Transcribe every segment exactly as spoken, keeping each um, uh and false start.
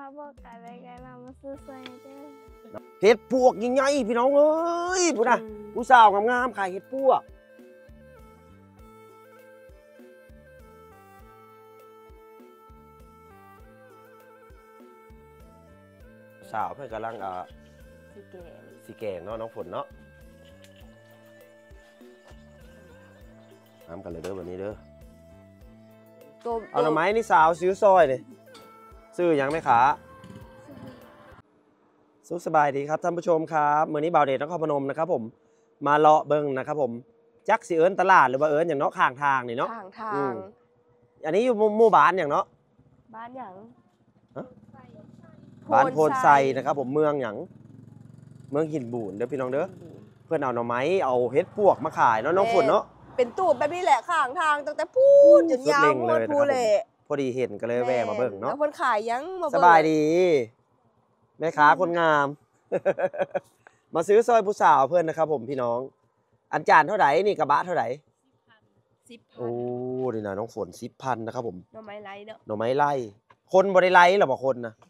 บอกอะไรกันเรามาซื้อใส่เด้อเห็ดปวกยิ่งใหญ่พี่น้องเอ้ยพูดนะผู้สาวงามๆขายเห็ดปวกสาวเพื่อนกำลังอ่าสีแกงสีแกงเนาะน้องฝนเนาะน้ำกันเลยเด้อวันนี้เด้อเอาหน่อไม้นี่สาวซื้อซอยเลยซื้อยังไหมคะสุขสบายดีครับท่านผู้ชมครับเมื่อนี้บ่าวเดชนครพนมนะครับผมมาเลาะเบิ้งนะครับผมจักสิเอิญตลาดหรือว่าเอิญอย่างเนาะข้างทางนี่เนาะข้างทางอันนี้อยู่หมู่บ้านอย่างเนาะบ้านอย่างบ้านโพนไซนะครับผมเมืองอย่างเมืองหินบูนเด้อพี่น้องเด้อเพื่อนเอาหน่อไม้เอาเฮ็ดปวกมาขายเนาะน้องฝนเนาะเป็นตูบแบบนี้แหละข้างทางตั้งแต่พูดจนยาวพูดพูดเลยพอดีเห็นก็เลยแวะมาเบิ่งเนาะแล้วคนขายยังมาสบายดีแม่ค้าคนงามมาซื้อซอยผู้สาวเพื่อนนะครับผมพี่น้องอันจานเท่าไหร่นี่กระบะเท่าไหร่สิบพันโอ้นี่นะน้องฝนสิบพันนะครับผมหน่อไม้ไล่เนาะหน่อไม้ไล่คนบริไล่หรอบอกคนนะ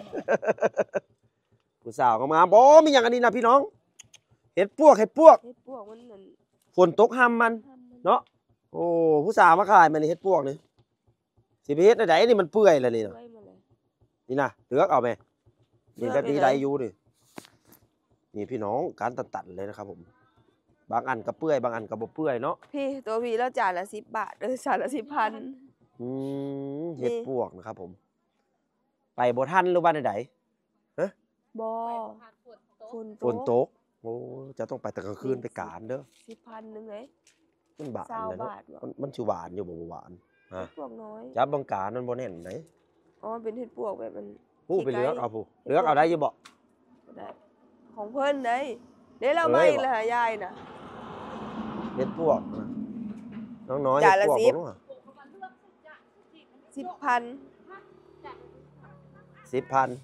ผู้สาวก็มาบอมีอย่างอันนี้นะพี่น้องเห็ดพวกเห็ดพวกเห็ดพวกมันเหมือนฝนตกห้ามมันเนาะโอ้ผู้สาวมาขายมันนี่เห็ดพวกนี่สิบเฮ็ดไหนนี่มันเปื่อยเลยนี่นะนี่นะเลือกเอาไหมนี่แบบนี้ไรอยู่ดินี่พี่น้องการตัดๆเลยนะครับผมบางอันก็เปื่อยบางอันก็บ่เปื่อยเนาะพี่ตัวพี่แล้วจานละสิบบาทเออจานละสิบพันอืมเห็ดพวกนะครับผมไปบ่ทันหรือว่าไหนฮะบ่ฝนตกโอ้จะต้องไปแต่กลางคืนไปกาญเด้อสิบพันหนึ่งเลยมันบาทเลยเนาะมันชิหวานอยู่บ่หวานฮะพวกน้อยจับบางการมันบ่แน่นไหนอ๋อเป็นเห็ดพวกแบบมันผู้ไปเลือกเอาผู้เลือกเอาได้อยู่บ่ได้ของเพิ่นได้เดี๋ยวเราไม่ละยายน่ะเห็ดพวกน้องน้อยจ่ายละสิบสิบพันสิบพัน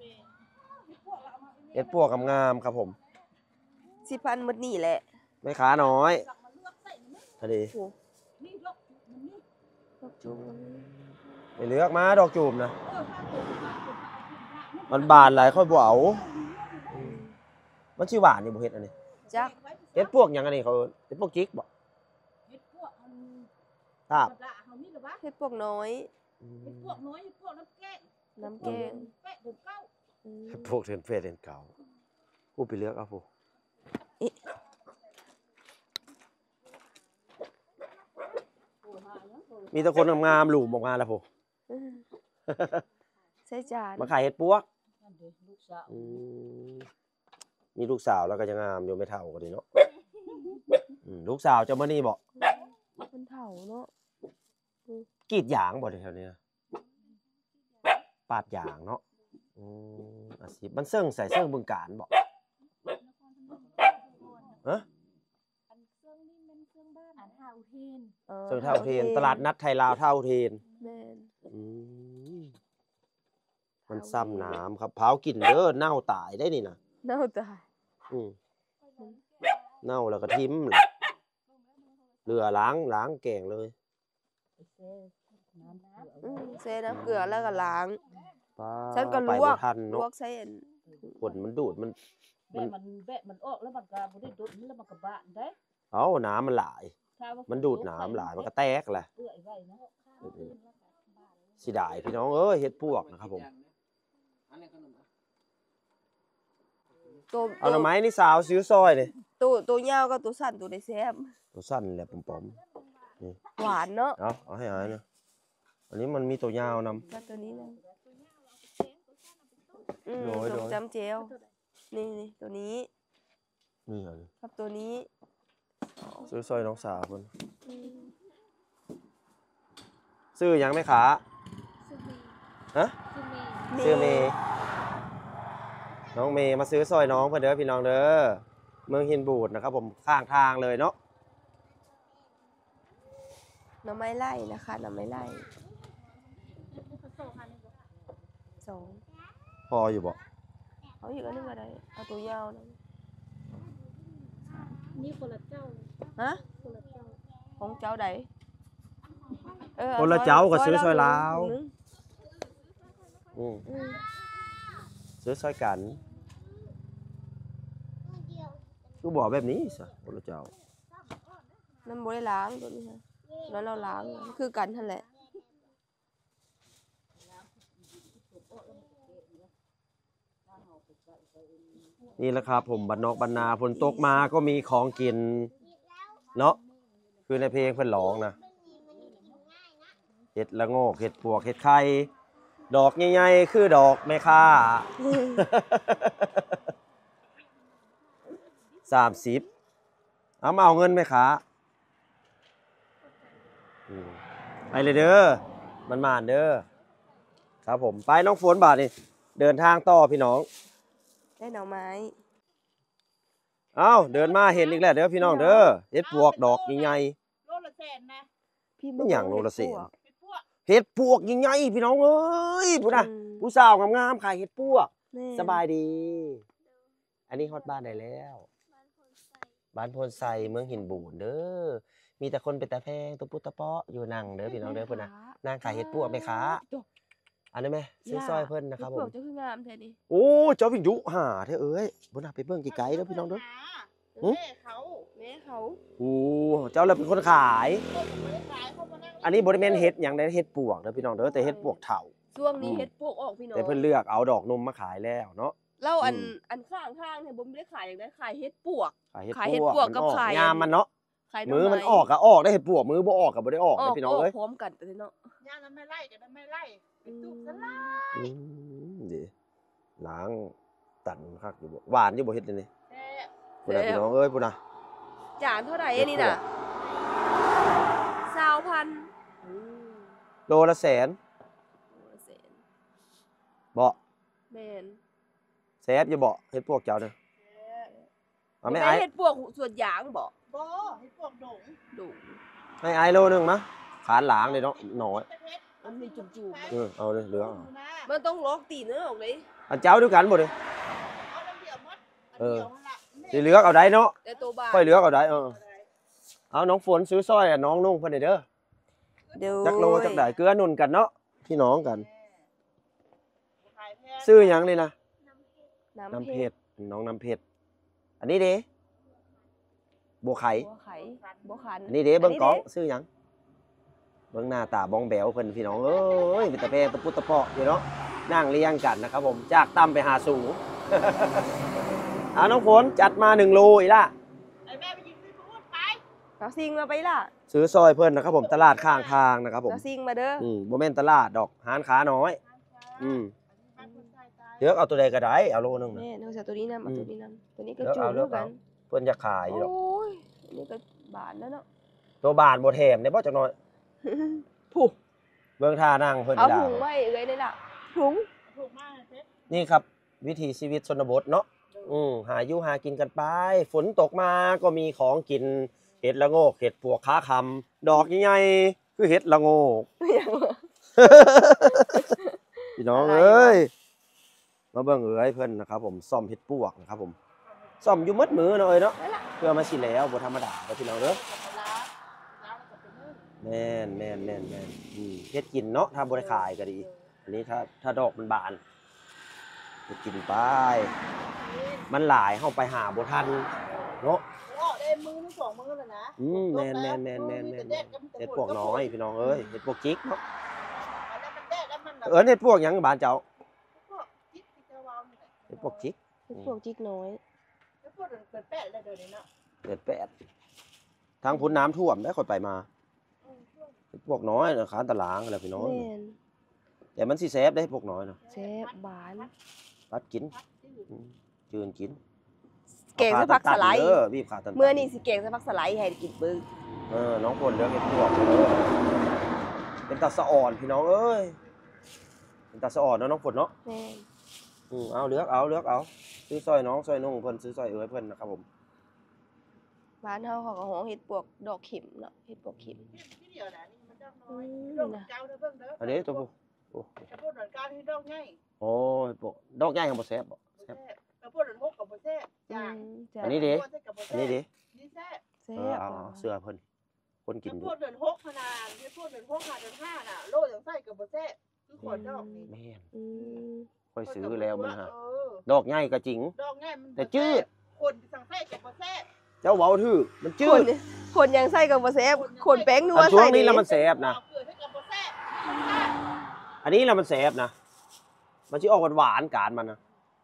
เห็ดพวกงามครับผมสิบพันหมดนี่แหละไม่ขาน้อยพอดีไปเลือกมาดอกจูบนะมันบานหลายค่อยบ่เอามันชื่อหวานนี่บ่เฮ็ดอันนี้จักเฮ็ดพวกอย่างอันนี้เขาเฮ็ดพวกจิกบ่เฮ็ดพวกครับเฮ็ดพวกน้อยเฮ็ดพวกน้อยเฮ็ดพวกน้ำแกงน้ำแกงแปะเดือนเก้าพวกเดือนเฟสเดือนเก่าผู้ไปเลือกเอาผู้มีแต่คนงามๆหลุมออกมาแล้วผู้ใช่จานมาขายเห็ดปวกมีลูกสาวแล้วก็จะงามอยู่ไม่เท่ากันดีเนาะลูกสาวจะมานี่บอกมันเท่าเนาะกรีดยางบ่แถวนี้ปาดยางเนาะอาชีพมันเสื่องใส่เสื่องบึงการบอกฮะเสื่องนี่มันเสื่องบ้านอันท่าอุเทนเสื่องท่าอุเทนตลาดนัดไทยลาวท่าอุเทนมันซ้ำน้ำครับเผากินเด้อเน่าตายได้นี่นะเน่าตายอืมเน่าแล้วก็ทิ้มเรือล้างล้างแกงเลยเซน้ำเกลือแล้วก็ล้างฉันก็ลวกลวกใส่ผลมันดูดมันแบะมันแบะมันออกแล้วมันก็บ่ได้ดูดแล้วมันก็บานได้เอ้าน้ำมันหลายมันดูดน้ำหลายมันก็แตกแหละสิได้พี่น้องเอ้ยเฮ็ดพวกนะครับผมเอาหน่อไม้นี่สาวซื้อซอยเลยตัวตัวยาวกับตัวสั้นตัวได้แซ่บตัวสั้นแหละปอมๆหวานเนาะเอาเอาให้หายนะอันนี้มันมีตัวยาวนำตัวนี้นะโดยโดยจำเจลนี่นี่ตัวนี้นี่เหรอครับตัวนี้ซื้อซอยน้องสาวคนซื้อยังไหมคะฮะซื้อเมย์น้องเมย์มาซื้อซอยน้องเพื่อนเด้อพี่น้องเด้อเมืองหินบูดนะครับผมข้างทางเลยเนาะหน่อไม้ไล่นะคะหน่อไม้ไล่สองพออยู่บ่เอาอีกอันนึงอะไรเอาตัวยาวนะนี่คนละเจ้าฮะของเจ้าใดคนละเจ้าก็ซื้อซอยลาวซื้อซอยกันกูบอกแบบนี้ซะพระเจ้ามันบ่ได้ล้างตัวนี้ฮะแล้วเราล้างคือกันนั่นแหละนี่แหละครับผมบ้านนอกบ้านนาฝนตกมาก็มีของกินเนาะคือในเพลงเพิ่นร้องนะเห็ดละโงกเห็ดปวกเห็ดไข่ดอกใหญ่ๆคือดอกแม่ค่า สามสิบเอามาเอาเงินไหมคะอืมไปเลยเด้อมันมานเด้อครับผมไปน้องฝนบาทนี่เดินทางต่อพี่น้องได้หน่อไม้เอ้าเดินมาเห็นอีกแล้วเด้อพี่น้องเด้อเห็ดปวกดอกใหญ่โลละแสนนะพี่ไม่อย่างโลละแสนเป็นพวกๆเห็ดปวกใหญ่ๆพี่น้องเอ้ยพูดนะผู้สาวงามๆขายเห็ดปวกสบายดี อันนี้ฮอดบ้านได้แล้วบ้านโพนไซเมืองหินบูนเด้อมีแต่คนเป็นตาแพงตัวปุตตะเปาะอยู่นั่งเด้อพี่น้องเด้อพูดนะนางขายเห็ดปวกไหมคะอันนี้ไหมซื้อซอยเพิ่นนะครับผมเห็ดปวกจะคืองามแท้นี่โอ้เจ้าวิญญุหาเด้อเอ้ยบ่น่าไปเบิ่งไกลๆเด้อพี่น้องเด้อ หึแม่เขาแม่เขาโอ้เจ้าเราเป็นคนขายเขาไม่ได้ขายเขามานั่งอันนี้บ่ได้แม่นเห็ดหยังได้เห็ดปวกเด้อพี่น้องเด้อแต่เห็ดปวกเฒ่าช่วงนี้เห็ดปวกออกพี่น้องแต่เพิ่นเลือกเอาดอกนมมาขายแล้วเนาะเล่าอันอืมอันข้างข้างเนี่ยผมไม่ได้ขายอย่างนั้นขายเห็ดปวกขายเห็ดขายเห็ดปวกปวกมันกับออกขายงามมันเนาะขายดมือมันไออกก็ออกได้เห็ดปวกมือบ่ออกก็บ่ได้ออกออนะกพี่น้องออกเอ้ยพร้อมกันแต่เนาะย่างนั้นไม่ไล่กันนั้นไม่ไล่ไปตุกสลาอืมดิล้างตันคักอยู่บ่หวานอยู่บ่เฮ็ดนี่แซ่บพุ่นน่ะพี่น้องเอ้ยพุ่นน่ะจานเท่าไหร่อันนี้น่ะสาวพันโลละแสนบ่แมนแซ่บอยู่บ่เฮ็ดปวกเจ้าเด้อเอาไม่แม่ไอ้เห็ดปวกส่วนยางบอกบ่ให้พวกดงดูให้ไอ้โลนึงนะขานหลางเลยเนาะน้อยมันมีจุ่มๆเออเอาเลยเหลือเอามันต้องล็อกตีเนื้อออกเลยอันเจ้าด้วยกันบ่เด้อเอาน้ำเดียวมัดเอออันเดียวนั่นล่ะสิเหลือกเอาได้เนาะแต่ตัวบาค่อยเหลือกเอาได้เออเอาน้องฝนซื้อสร้อยอ่ะน้องนุ่งเพิ่นเด้อเดี๋ยวจักโลจักได้เกลือหนุนกันเนาะพี่น้องกันขายแพงซื้อหยังนี่นะน้ำน้ำเพเพชชรรน้องน้ำเพชรอันนี้เด้บัวไข่บัวไข่บัวขันอันนี้เด้เบิ่งกล้องซื้อหยังเบิ่งหน้าตาบ้องแบวเพิ่นพี่น้องเอ้ยเป็นตะแพงตะปุตตะเปาะอยู่เนาะนั่งเรียงกันนะครับผมจากต่ำไปหาสูง เอาน้องฝนจัดมาหนึ่งโลอีกละไอ้แม่ไปยิงซื้อพูดไปเราซิงมาไปล่ะซื้อซอยเพิ่นนะครับผมตลาดข้างทางนะครับผมเราซิงมาเด้ออืมบ่แม่นตลาดดอกหานขาน้อย อืมบ้านคนใส่ตายเลือกเอาตัวใดก็ได้เอาโลนึงนะแม่เอาจากตัวนี้นำเอาตัวนี้นำตัวนี้ก็เลือกจุ่เอามเลืด้อวกยกัเอานเพิ่นจะขายอยู่ดอกโอ้ยอันนี้ก็บานแล้วเนาะตัวบานบ่แถมได้บ่จักหน่อยผูกเบิ่งท่านั่งเพิ่นเอาด่าถุงไว้เลยนี่ล่ะถุงถูกมากเลยเพชรนี่ครับ วิถีชีวิตชนบทเนาะอืมหาอยู่หากินกันไป ฝนตกมาก็มีของกินเห็ดละโงกเห็ดปวกขาคำดอกใหญ่ๆคือเห็ดละโงก พี่น้องเอ้ยมาเบิ่งเอ้ยเพิ่นนะครับผมซ่อมเห็ดปวกนะครับผมซ่อมอยู่มัดมือเนาะเอ้ยเนาะเพื่อมาสิแล้วบ่ธรรมดาเด้อพี่น้องเด้อล้างล้างแล้วก็เป็นนึ่งแม่นแม่นแม่นแม่นอืมเฮ็ดกินเนาะถ้าบ่ได้ขายก็ดี อันนี้ถ้าถ้าดอกมันบานเฮ็ดกินไป มันหลายเฮาไปหาบ่ทันเนาะโอ้ได้มือนึงสองมือแล้วนะอืมแม่นแม่นแม่นแม่นแม่นเฮ็ดพวกน้อยพี่น้องเอ้ยเฮ็ดพวกจิกเนาะเอาแล้วมันแดดแล้วมันแบบเอิ้นเฮ็ดพวกหยังบ้านเจ้าพวกจิ๊บที่เจ้าวาวนี่แหละเฮ็ดพวกจิกเห็ดปวกจิกน้อยแล้วพวกเปิดแปะเลยเดี๋ยวนี้เนาะเฮ็ดแปดทางพุ่นน้ำท่วมได้ค่อยไปมาอืมช่วงเฮ็ดพวกน้อยน่ะขานตารางอะไรพี่น้องแม่นแต่มันสิแซ่บได้พวกน้อยน่ะแซ่บบานปัดกินพัดที่อยู่อืมจืนกินเก่งใส่ผักสไลด์เด้อบีบขาตันๆเมื่อนี่สิเก่งใส่ผักสไลด์ให้กินเบิ่งเออน้องพลเลือกเฮ็ดพวกเด้อเป็นตาสะอ่อนพี่น้องเอ้ยเป็นตาสะอ่อนเนาะน้องพลเนาะแม่นอืมเอาเลือกเอาเลือกเอาซื้อซอยน้องซอยนุ่งเพิ่นซื้อซอยเอ้ยเพิ่นนะครับผมบ้านเฮาเขาก็ฮ้องเห็ดปวกดอกเข็มเนาะเห็ดปวกเข็มที่เดียวนะนี่มันดอกน้อยอืมดอกเจ้าเด้อเบิ่งเด้ออันนี้ตัวผู้โอ้กระโปรงหนอนก้าวที่ดอกใหญ่โอ้ยโปะดอกใหญ่ของบ่แซ่บบ่บ่แซ่บแซ่บกระโปรงหนอนหกกับบ่แซ่บอืย่างมจ้ะอันนี้ดิกระโปรงอันนี้ดินี่แซ่บแซ่เออบ เอาเอาเสื้อเพิ่นคนกิกนระอโปยู่รงหนอนหกขนาดกระโปรงหนอนหกขนาดเดือนห้าน่ะโลจังไส้กับบ่แซ่บคือขวดดอกนี่แม่นอืมค่อยซื้อแล้วมันฮะเออดอกใหญ่ก็จริงดอกง่ายมันแต่จืดคนสั่งไส้กับบ่แซ่บเจ้าเว้าถือมันจืคนดคนยังใส่กับบ่แซ่บคนแป้งนัวอันช่วใส่งนี้แล้วมันแสบนะเอาเกลือให้กับบ่แซ่บอันนี้แล้วมันแสบนะมันสิออกหวานๆการมันนะ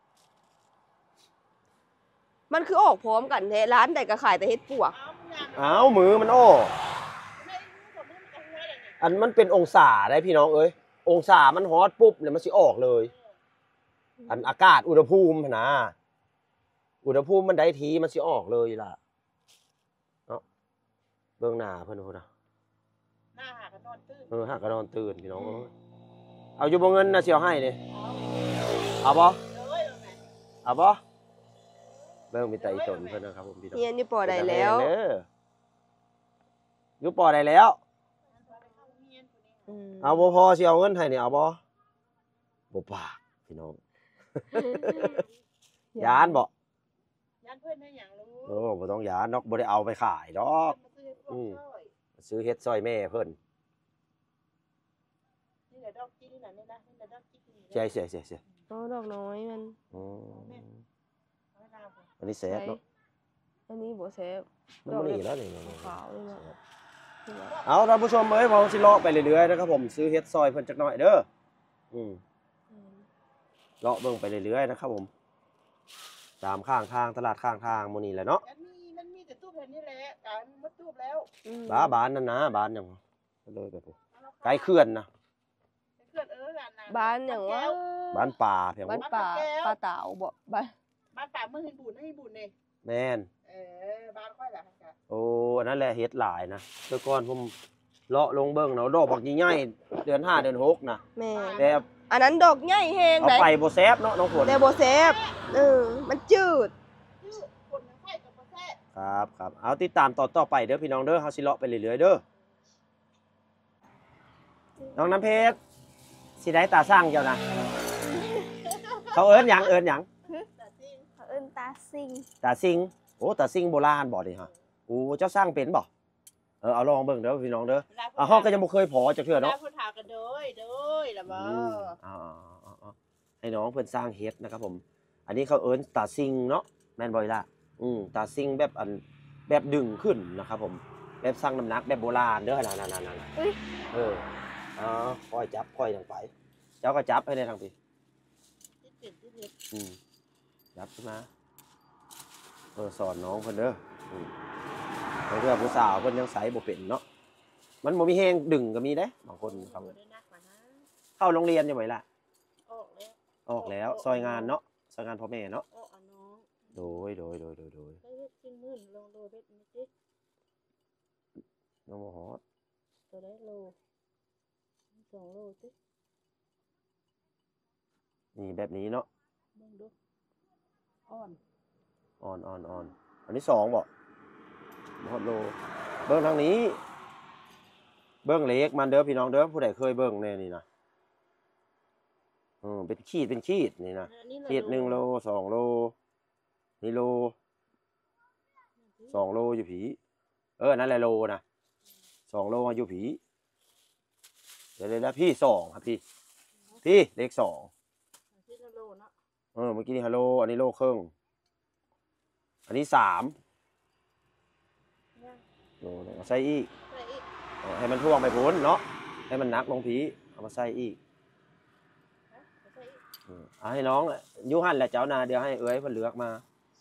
มันคือออกพร้อมกันแท้ร้านใดก็ขายแต่เฮ็ดปวกเอามึงยังอ้าวมือมันโอ้ไม่รู้ผมมันก็หัวเลยนี่อันมันเป็นองศาได้พี่น้องเอ้ยองศามันฮอตปุ๊บเนี่ยมันสิออกเลย อันอากาศอุณหภูมิหั้นนะอุณหภูมิมันได้ทีมันสิออกเลยล่ะเนาะเบื้องหน้าเพิ่นโหนะหน้าหากันนอนตื้นเออหากกระนอนตื่นพี่น้องเอ้ยเอาอยู่บ่เงินนะสิเอาให้นี่เอาบ่เลยเอาแม่เอาบ่เบิ่งมีแต่อีตนเพิ่นนะครับผมพี่น้องเฮียนอยู่ปอใดแล้วเด้ออยู่ปอใดแล้วอืมเอาบ่พอสิเอาเงินให้นี่เอาบ่บ่ปากพี่น้องยานบ่ยันเพื่อนให้อย่างรู้โอ้บ่ต้องยานดอกบ่ได้เอาไปขายดอกอืมซื้อเฮ็ดซอยแม่เพิ่นนี่แหละดอกจิ๊กนี่น่ะนี่นะนี่แหละดอกจิ๊กนี่ใช่ใช่ใช่ใช่อ๋อดอกน้อยมันอืมเอาหน้าไปอันนี้แซ่บเนาะอันนี้บ่แซ่บมันบ่นี่แล้วนี่ขาวเลยเนาะคือว่าเอาท่านผู้ชมเอ้ยผมสิเลาะไปเรื่อยๆนะครับผมซื้อเฮ็ดซอยเพิ่นจักหน่อยเด้ออืมอืมเลาะเบิ่งไปเรื่อยๆนะครับผมตามข้างทางตลาดข้างทางหมื้นี้แหละเนาะอันนี้มันมีแต่ตู้แผ่นนี่แหละการมัดตู้แล้วอืมบ้าบ้านนั่นนะบ้านหยังเลยไปพุ่นไกลเขื่อนนะเพื่อนเออกันนะบ้านอย่างว่าบ้านป่าเพียงบ้านป่าป่าเต่าบ่บ้านบ้านป่าเมืองหินบุญให้บุญเนี่ยแม่นเออบ้านค่อยแหละค่ะโอ้อันนั้นแหละเฮ็ดหลายนะแต่ก่อนผมเลาะลงเบิ่งเนาะดอกบักใหญ่ๆเดือนห้าเดือนหกนะแม่แต่อันนั้นดอกใหญ่แฮงเอาได้ไปบ่แซ่บเนาะน้องฝนแต่บ่แซ่บเออมันจืดชื่อคนทั้งไส้กับบ่แซ่บครับครับเอาติดตามต่อต่อไปเด้อพี่น้องเด้อเฮาสิเลาะไปเรื่อยๆเด้อน้องน้ำเพชรสิได้ตาสร้างเจ้านะเขาเอิ้นหยังเอิ้นหยังแต่จริงเขาเอิ้นตาซิงตาซิงโอ้ตาซิงโบราณบ่นี่ฮะโอ้เจ้าสร้างเป็นบ่เออเอาลองเบิ่งเด้อพี่น้องเด้ออ่ะเฮาก็ยังบ่เคยพอจักเทื่อเนาะเนาะพูดถากันโดยโดยละบ่อืมเอาๆๆๆให้น้องเพิ่นสร้างเฮ็ดนะครับผม อันนี้เขาเอิ้นตาซิงเนาะแม่นบ่อยล่ะอืมตาซิงแบบอันแบบดึงขึ้นนะครับผม แบบสร้างน้ำหนักแบบโบราณเด้อนั่นๆๆๆเอออ๋อค่อยจับค่อยทางไป เจ้าก็จับให้ได้ทางพี่ที่เปลี่ยนที่เฮ็ดอืมจับขึ้นมาเออสอนน้องเพิ่นเด้ออืมบางเทื่อผู้สาวเพิ่นยังใส่บ่เป็นเนาะมันบ่มีแฮงดึงก็มีเด้บางคนเขาบ่ได้นักมานะเข้าโรงเรียนอยู่ไหมล่ะออกแล้วออกแล้วซอยงานเนาะซอยงานพ่อแม่เนาะออกอ่ะน้องโดยโดยโดยโดยโดยได้เฮ็ดจริงมื่นลองโลเฮ็ดนี่สิน้องบ่ฮอดตัวได้โลสองโลสินี่แบบนี้เนาะเบิ่งดูอ่อนอ่อนอ่อนอ่อนอันนี้สองบ่บ่ฮอดโลเบิ่งทางนี้ เบิ่งเล็กมันเด้อพี่น้องเด้อผู้ใดเคยเบิ่งแน่นี่นะเออเป็นขีดเป็นขีดนี่นะอันนี้ละขีดหนึ่งโลสองโลนี่โลสองโลอยู่ผีเออนั่นแหละโลนะสองโลอยู่ผีเดี๋ยวเดี๋ยวพี่สองครับพี่พี่เลขสองที่ละโลเนาะเออเมื่อกี้นี่ฮัลโหลอันนี้โลครึ่งอันนี้สามโลนึงเอาใส่อีกใส่อีกเอาให้มันท่วงไปพ้นเนาะให้มันหนักลงผีเอามาใส่อีกนะใส่อีกอืมเอาให้น้องอยูหันแหละเจ้านาเดี๋ยวให้เอ้ยเพิ่นเลือกมา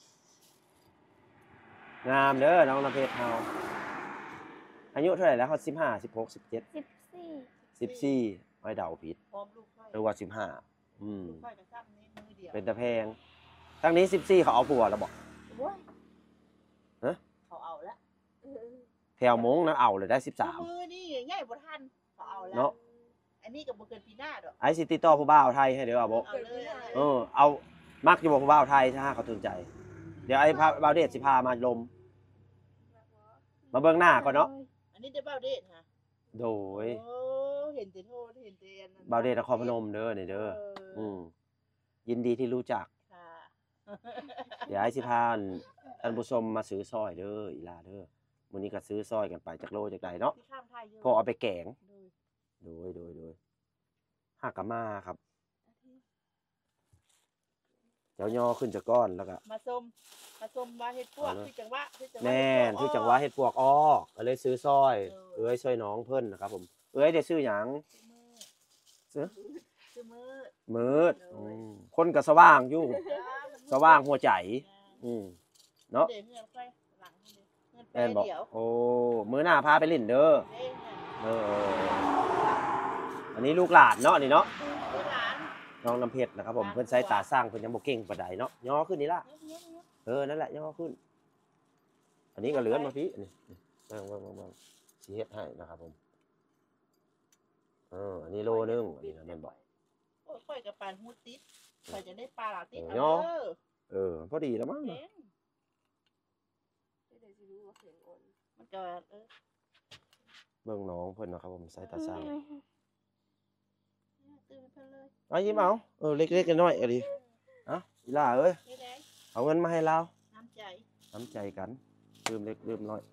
งามเด้อน้องน้ำเพชรเฮาอายุเท่าไหร่แล้วเขาสิบห้าสิบหกสิบเจ็ดสิบสี่สิบสี่ไม่เดาผิดพร้อมลูกไฟหรือว่าสิบห้าอืมลูกไฟกับซ้ำนี้มือเดียวเป็นตะแพงทั้งนี้สิบสี่เขาเอาผัวแล้วบอกโอ้ยฮะเขาเอาแล้วแถวมงนะเอาเลยได้สิบสามมือนี่ง่ายบ่ทันเขาเอาแล้วเนาะอันนี้ก็บ่เกินปีหน้าดอกไอซิติต่อผู้บ่าวไทยให้เดี๋ยวเอาบอกเอาเลยเอาเลยเออเอามักจะบอกผู้บ่าวไทยถ้าเขาตื่นใจ เดี๋ยวไอ้พาบ่าวเดชสิพามาลม มาเบิ่งหน้าก่อนเนาะอันนี้ได้เบ้าเดชฮะโดยโอ้เห็นแต่โทษเห็นแต่อันนั้นบ่าวเดชนครพนมเด้อนี่เด้ออืมยินดีที่รู้จักค่ะเดี๋ยวไอ้สิพาท่านผู้ชมมาซื้อซอยเด้ออีลาเด้อมื้อนี้ก็ซื้อซอยกันไปจากโลจากใดเนาะที่ข้ามไทยอยู่พอเอาไปแกงดูโดยโดยโดยหากะมาครับจ้าย่อขึ้นจากก้อนแล้วก็มาส้มมาส้มว่าเฮ็ดพวกที่จังหวะที่จังหวะแม่นที่จังหวะเฮ็ดปวกอ้อก็เลยซื้อซอยเอ้ยช่วยน้องเพิ่นนะครับผมเอ้ยได้ซื้อหยังซื้อคือมือมืดอืมคนก็สว่างอยู่สว่างหัวใจอืมเนาะเดี๋ยวเงินไปหลังเงินไปแม่นบอกเดี๋ยวโอ้มื้อหน้าพาไปเล่นเด้อเด้งเอออันนี้ลูกหลานเนาะนี่เนาะลูกหลานน้องน้ำเพชรนะครับผมเพิ่นใช้ตาสร้างเพิ่นยังบ่เก่งปานใดเนาะย่อขึ้นนี่ล่ะเงี้ยเงี้ยเออนั่นแหละย่อขึ้น อันนี้ก็เหลือนมาพี่นี่นี่วางๆๆๆสิเฮ็ดให้นะครับผมเอออันนี้โลนึงอันนี้นะแม่นบอกโอ้ยค่อยกับปานฮูดติดค่อยจะได้ปลาหลาติดเออเอาเนาะเด้อเออพอดีแล้วมั้งเด้งมันก็เออเบิ่งน้องเพิ่นนะครับผมใช้ตาสร้างตื่นเพิ่นเลยเอายิ้มเอาเออเล็กๆน้อยๆเอาดิเอ้าอีหล่าเอ้ยนี่ไงเอาเงินมาให้เราน้ำใจน้ำใจกันลืมเล็กลืมน้อย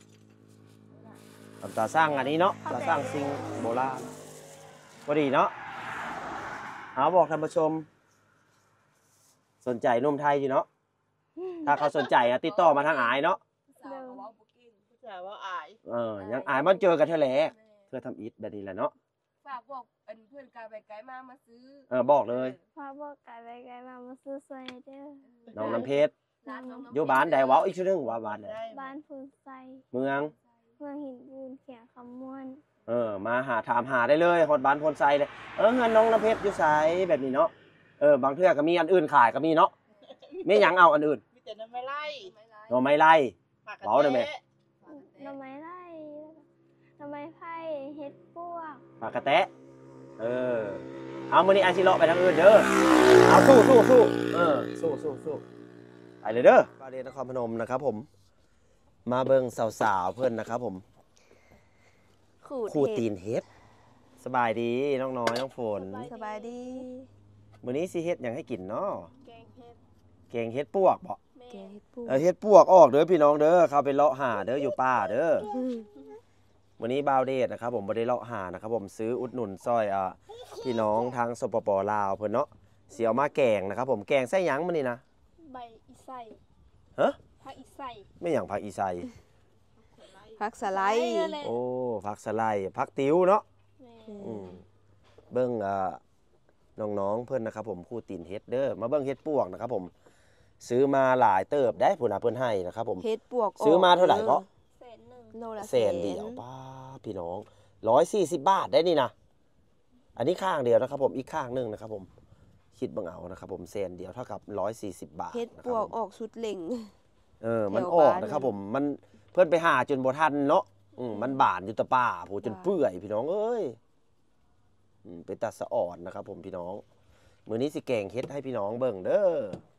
เอาตาสร้างอันนี้เนาะตาสร้างสิ่งโบราณพอดีเนาะเอาบอกท่านผู้ชม สนใจหนุ่มไทยอยู่เนาะถ้าเขาสนใจอะติดต่อมาทางอายเนาะผู้ชายว่าอายเออยังอายมันเจอกันเท่าแหละเพื่อทำอิฐแบบนี้แหละเนาะฝากบอกอันเพื่อนกายไปไกลมามาซื้อเออบอกเลยพาบอกไก่ไปไก่มามาซื้อซอยเด้อน้องน้ำเพชรร้านน้องน้ำอยู่บ้านใดเว้าอีกชื่อนึงว่าบ้านใดได้บ้านฟูไซเมืองเมืองหินปูนเขียงคำม่วนเออมาหาถามหาได้เลยฮอดบ้านพลไซเลยเออเงินน้องน้ำเพชรอยู่ไสแบบนี้เนาะเออบางเทื่อก็มีอันอื่นขายก็มีเนาะไม่หยังเอาอันอื่นมีแต่น้ำไม่ไล่หน่อไม้ไล่ปากกระเว้าได้ไหมเตะหน่อไม้ไร่หน่อไม้ไผ่เฮ็ดพวกปากกระแตะเออเอามื้อนี้อาชิเลาะไปทางอื่นเด้อเอาสู้สู้สู้เออสู้สู้สู้ไปเลยเด้อบาเดนนครพนมนะครับผม มาเบิ่งสาวๆเพิ่นนะครับผมขูดคู่ตีนเฮ็ดสบายดีน้องน้อยน้องฝนสบายดีมื้อนี้สิเฮ็ดหยังให้กินเนาะแกงเฮ็ดแกงเฮ็ดปวกบ่แกงเห็ดปูเออเฮ็ดปวกออกเด้อพี่น้องเด้อเข้าไปเลาะหาเด้ออยู่ป่าเด้อวันนี้บาวเดชนะครับผมบ่ได้เลาะหานะครับผมซื้ออุดหนุนซอยอ่าพี่น้องทางสปปลาวเพิ่นเนาะเสียวมาแกงนะครับผมแกงไส้หยังมื้อนี้นะใบอีไซฮะผักอีไซไม่หยังผักอีไซผักสไลด์โอ้ผักสะไลด์ผักติ๋วเนาะแม่อืมเบิ่งอ่าน้องๆเพิ่นนะครับผมคู่ตีนเฮ็ดเด้อมาเบิ่งเฮ็ดปวกนะครับผมซื้อมาหลายเติบได้พุ่นน่ะเพิ่นให้นะครับผมเห็ดปวกซื้อมาเท่าไหร่ก็แสนหนึ่งโลละแสนเดียวป้าพี่น้องร้อยสี่สิบบาทได้นี่นะอันนี้ข้างเดียวนะครับผมอีกข้างหนึงนะครับผมคิดเบิ่งเอานะครับผมแสนเดียวเท่ากับร้อยสี่สิบบาทเห็ดนะปครัวบกผมออกสุดเหล่งเออมันแถวออกบ้านนะครับผมมันเพิ่นไปหาจนบ่ทันเนาะอืมมันบานอยู่แตะป่าผู้จนบานเปื่อยพี่น้องเอ้ยอืมเป็นตาสะอ่อนนะครับผมพี่น้องมื้อนี้สิแกงเฮ็ดให้พี่น้องเบิ่งเด้อ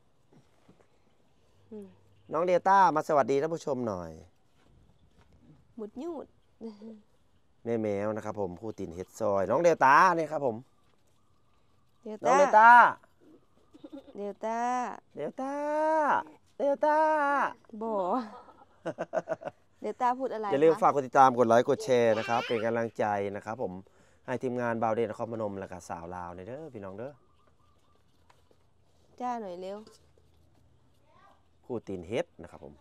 อืมน้องเดต้ามาสวัสดีท่านผู้ชมหน่อยหมุดยูดแม่แมวนะครับผมผู้ตินเฮ็ดซอย น้องเดต้าเนี่ยครับผมเดลน้องต้าเดต้าเดลต้าเดต้าเดต้าบ่ เดลต้าพูดอะไรอย่าลืมคะฝากกดติดตามกดไลค์กดแชร์นะครับเป็นกำลังใจนะครับผมให้ทีมงานบาวเดนนครพนมและก็สาวลาวในเด้อพี่น้องเด้อจ้าหน่อยเร็วผู้ตินเฮ็ดนะครับผม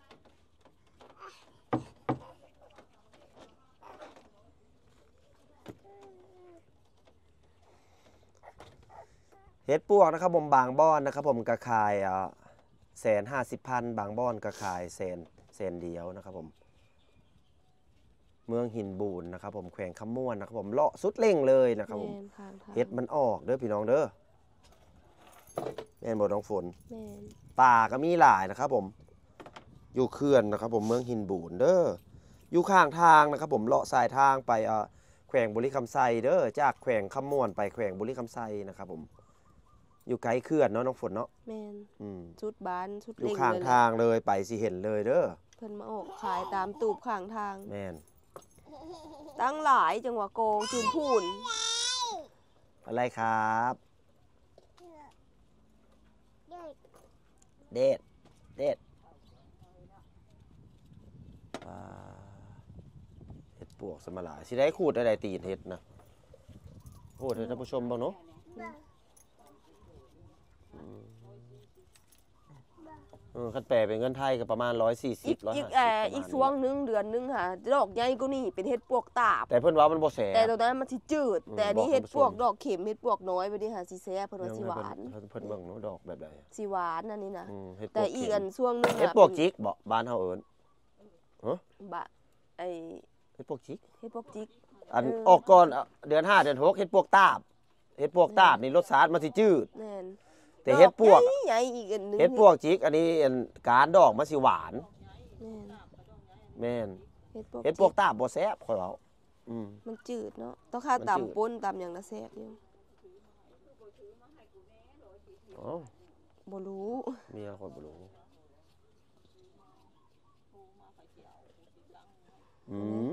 เฮ็ดปวกนะครับผมบางบ้อนนะครับผมกระขายอ่าแสนห้าสิบพันบางบ้อนกระขายแสนแสนเดียวนะครับผมเมืองหินบูนนะครับผมแขวงคำม่วนนะครับผมเลาะสุดเล่งเลยนะครับผมแม่นข้างทางเฮ็ดมันออกเด้อพี่น้องเด้อแม่นบ่น้องฝนแม่นป่าก็มีหลายนะครับผมอยู่เขื่อนนะครับผมเมืองหินบูนเด้ออยู่ข้างทางนะครับผมเลาะสายทางไปอ่าแขวงบุรีคำไซเด้อจากแขวงคำม่วนไปแขวงบุรีคำไซนะครับผมอยู่ไกลเขื่อนเนาะน้องฝนเนาะแม่นอืมชุดบ้านชุดอยู่เล่งข้างเลยแหละทางเลยไปสิเห็นเลยเด้อเพิ่นมาออกขายตามตูบข้างทางแม่นตั้งหลายจังหวะโกงจุนพูนอะไรครับเดดเดดอ่าเห็ดปวกสมหลายสิได้ขูดอะไรตีนเห็ดนะโอ้เดี๋ยวท่านผู้ชมบ้างเนาะอืมอคันแปลเป็นเงินไทยก็ประมาณร้อยสี่สิอีบกร้อยอีห้าก สิบเอ่ออีกช่วงหนึงเดือนหนึงค่ะดอกใหญ่กว่านี้เป็นเห็ดปวกตาบแต่เพิ่นว่ามันบ่แสบแต่ตรงนั้นมันสิจืดอืมแต่อันนี้บอกเห็ดท่านผู้ปวกชมดอกเข็มเห็ดปวกน้อยไปนี่ค่ะสิแซ่บเพิ่นว่าสิหวานเพิ่นเพิ่นเบิ่งเนาะดอกแบบใดสิหวานอันนี้นะอืมเฮ็ดปวแต่กอีกเข็อัมนช่วงหนึงเฮ็ดอะปวกจิกบ่บ้านเฮาเอิ้นบะไอเฮ็ดปวกจิกเห็ดปวกจิกอันเออออกก่อนอ่ะเดือนห้าเดือนหกเฮ็ดปวกตาบเฮ็ดปวกตาบนี่รสชาติมันสิจืดแม่นแต่เฮ็ดปวกดอใหญ่ๆอีกอันหนึงเฮ็ดปวกจิกอันนี้อันการดอกมันสิหวานแม่นแม่นเฮ็ดปวกเฮ็ดปวกจิตาบบ่แซ่บข่อยเว้าอืมมันจืดเนาะต้องข้าวมันจืดตำป่นตำหยังละแซ่บอยู่อ๋อบ่รู้เมียข่อยบ่รู้อืม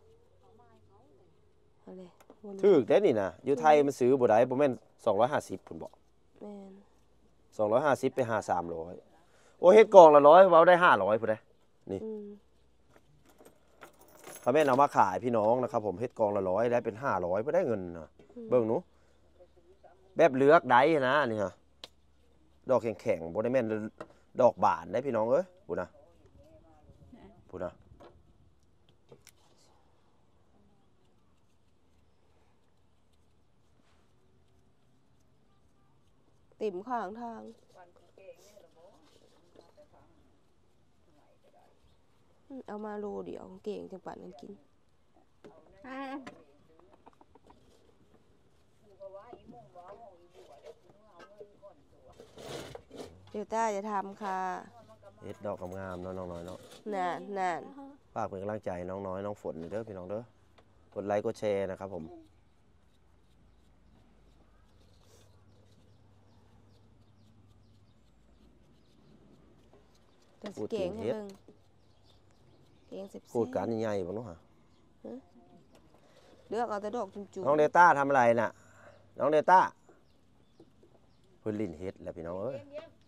อะไรบ่รู้ถูกได้นี่นะอยู่ไทยมันซื้อบ่ได้บ่แม่นสองร้อยห้าสิบพุ่นบ่แม่นสองร้อยห้าสิบไปหาสามร้อยโอ้เฮ็ดกล่องละร้อยเว้าได้ห้าร้อยพุ่นเด้อืมถ้าแม่นเอามาขายพี่น้องนะครับผมเฮ็ดกล่องละร้อยได้เป็นห้าร้อยบ่ได้เงินนะเบิ่งหนูแบบเลือกได้นะนี่ฮะดอกแข็งๆบ่ได้แม่นดอกบานได้พี่น้องเอ้ยพุ่นน่ะพุ่นน่ะเต็มข้างทางอืมเอามาโลเดียวเก่งจังปานนั้นกินเดี๋ยวต้าจะทำค่ะเฮ็ดดอกงามๆเนาะน้องน้อยเนาะนานนานฝากเป็นกำลังใจน้องน้อยน้องฝนเด้อพี่น้องเด้อกดไลค์กดแชร์นะครับผมเดี๋ยวสิเก่งให้เบิ่งเก่งเสร็จพูดกันใหญ่ๆบ่เนาะฮะเลือกเอาแต่ดอกจุ่มๆน้องเดต้าทำอะไรน่ะน้องเดต้าเพิ่นลิ้นเฮ็ดแหละพี่น้องเอ้ย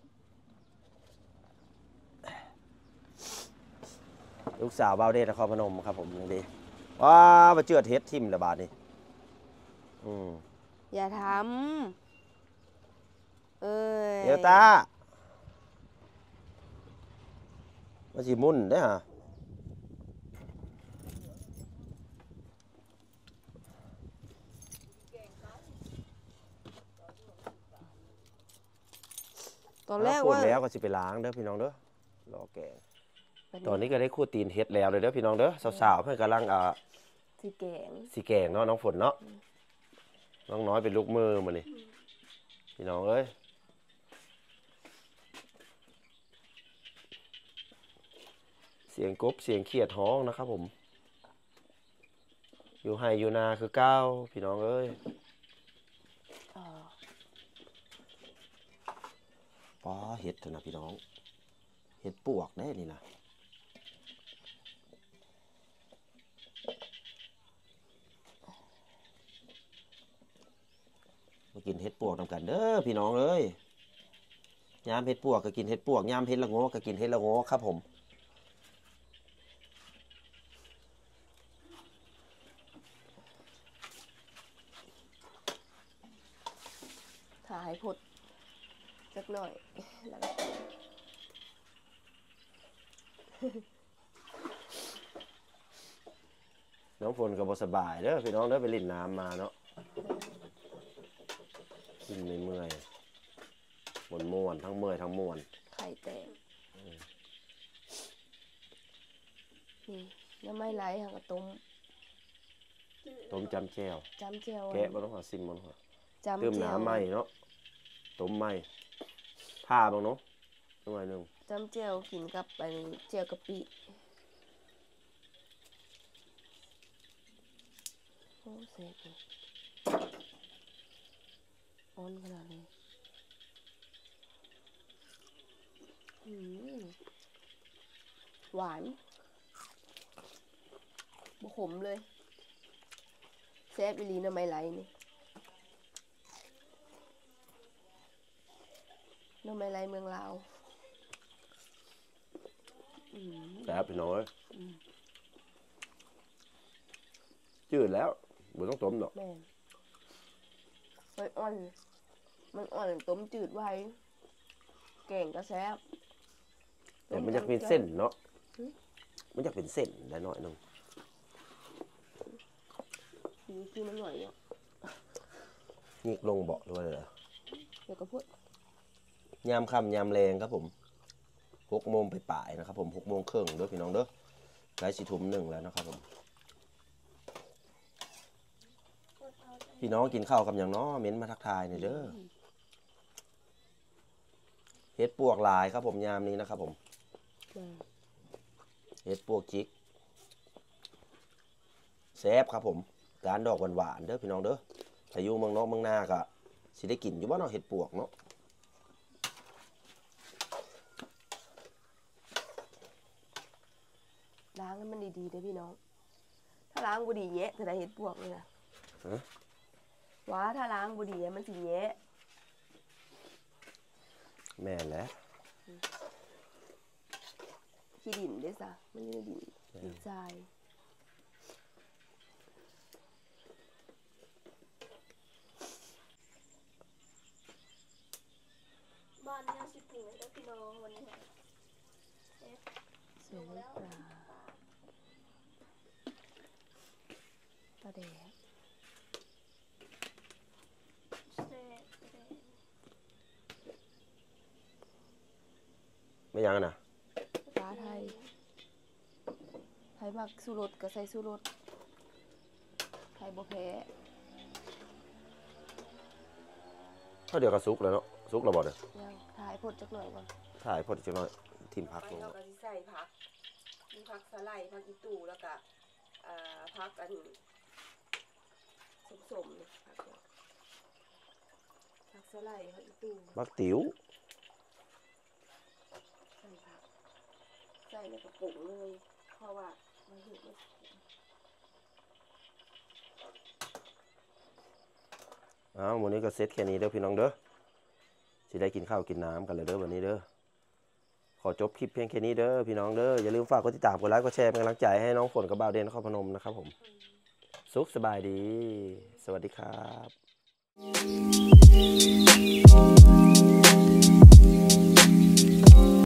ลูกสาวบ่าวเดชนครพนมครับผมนี่ดีว้าบ่เจือดเฮ็ดทิ่มละบาดนี่อืมอย่าทำเอ้ยเดต้ามาสิมุ่นเด้อฮะตอนแรกพูดว่าแล้วก็สิไปล้างเด้อพี่น้องเด้อรอแกงตอนนี้ก็ได้คู่ตีนเฮ็ดแล้วเลยเด้อพี่น้องเด้อสาวๆเพิ่นกำลังอ่าสิแกงสิแกงเนาะน้องฝนเนาะน้องน้อยเป็นลูกมือมื้อนี้พี่น้องเอ้ยเสียงกบเสียงเขียดฮ้องนะครับผมอยู่ไห้อยู่นาคือเก้าพี่น้องเอ้ยอ๋อป้าเห็ดเถอะนะพี่น้องเห็ดปวกได้นี่นะมากินเห็ดปวกนำกันเด้อพี่น้องเอ้ยยามเห็ดปวกก็กินเห็ดปวกยามเห็ดละโงก็กินเห็ดละโงครับผมถ่ายพดสักหน่อยแล้วก็น้องฝนก็บ่สบายเด้อพี่น้องเด้อไปเล่นน้ำมาเนาะกินเมื่อยๆม่วนม่วนๆทั้งเมื่อยทั้งม่วนไข่แตกนี่น้ำไม่ไหลหางกระต้มต้มจำแจ่วจำเจียวแกะบ่ต้องหาซิมบ่ต้องหาจำเติมเจียวน้ำใหม่เนาะต้มใหม่ผ้าบ้างเนาะหน่อยหนึงจำเจียวกินกับไอ้เจียวกะปิโอ้เสร็จเลยอ่อนขนาดนี้อืมหวานบุขมเลยแซ่บอีหลีน้ำไม่ไหลนี่น้ำไม่ไหลเมืองลาวอืมแซ่บพี่น้อยอืมจืดแล้วบ่ต้องต้มดอกแม่นมันอ่อน มันอ่อนต้มจืดไว้แกงก็แซ่บแต่มันอยากเป็นเส้นเนาะมันอยากเป็นเส้นได้หน่อยนึงสีคือมันหน่อยเนาะงีกลงเบาะด้วยเหรอเดี๋ยวก็พูดยามค่ำยามแรงครับผมหกโมงไปป่ายนะครับผมหกโมงครึ่งเด้อพี่น้องเด้อใกล้สี่ทุ่มหนึ่งแล้วนะครับผมพี่น้องกินข้าวกับอย่างน้อเม้นมาทักทายหน่อยเด้อเฮ็ดปวกลายครับผมยามนี้นะครับผมเฮ็ดปวกจิกแซ่บครับผมการดอกหวานๆเด้อพี่น้องเด้อพายุเมืองนอกเมืองนาก็สิได้กินอยู่บ่เนาะเฮ็ดปวกเนาะล้างให้มันดีๆเด้อพี่น้องถ้าล้างบ่ดีแยะจะได้เห็ดปวกเลยนะว้าถ้าล้างบ่ดีมันสิแยะแม่นแล้วขี้ดินเด้อซะมันอยู่ในดินดินทรายบ้านเนี่ยสิบปีแล้วพี่น้องวันนี้สวยปลาปลาแดกเซ่ไม่ยังนะปลาไทยไทยมักสู้รสก็ใส่สู้รสไทยบ่แพ้ก็เดี๋ยวก็ซุกแล้วเนาะซุกแล้วบ่เด้อยังถ่ายพดจักหน่อยก่อนถ่ายพอดีจังหน่อยทีมพักลงเราก็สิใส่ผักมีผักสะไลด์ผักอีตู่แล้วก็อ่าผักอันสมๆนี่ผักเนี่ยผักสะไลด์ผักอีตู่บักติ๋วใส่ผักใส่ในกระปุกเลยเพราะว่ามันเห็นมันอ้าววันนี้ก็เซตแค่นี้เด้อพี่น้องเด้อสิได้กินข้าวกินน้ำกันเลยเด้อวันนี้เด้อขอจบคลิปเพียงแค่นี้เด้อพี่น้องเด้ออย่าลืมฝากกดติดตามกดไลค์กดแชร์เป็นกำลังใจให้น้องฝนกับบ่าวเดนนครพนมนะครับผมสุขสบายดีสวัสดีครับ